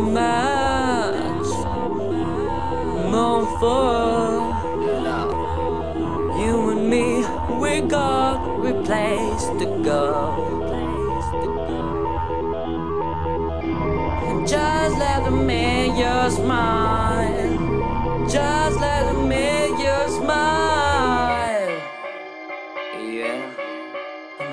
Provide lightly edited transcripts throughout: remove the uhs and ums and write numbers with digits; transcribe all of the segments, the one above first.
much more for love. You and me, we got a place to go. Just let them make you smile. Just let them make you smile. Yeah, I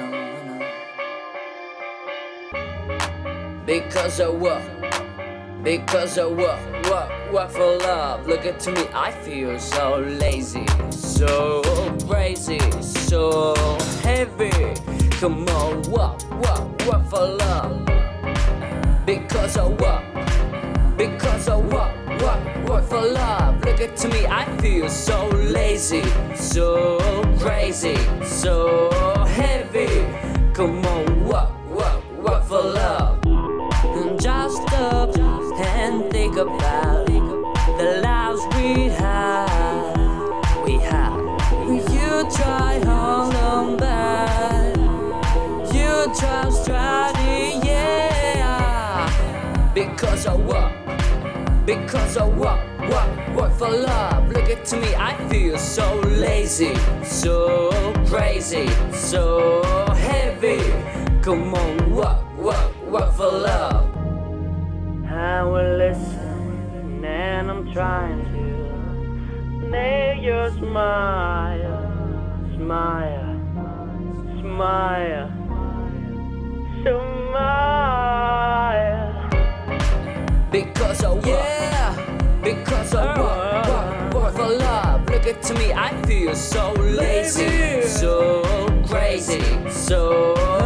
know. Because of what? Because of what? What for love? Look at me, I feel so lazy, so crazy, so heavy. Come on, what for love? Because of what? Because of what for love? Look at me, I feel so lazy, so crazy, so heavy. Come on, what for love? Just stop and think about the lives we have. You try hold on back. You try starting, yeah. Because of what? Because of what for love? Look at me, I feel so lazy, so crazy, so heavy. Come on, what for love? I will listen and I'm trying to make you smile, smile, smile, smile. Because of what? Because of what for love? Look at me, I feel so lazy, so crazy, so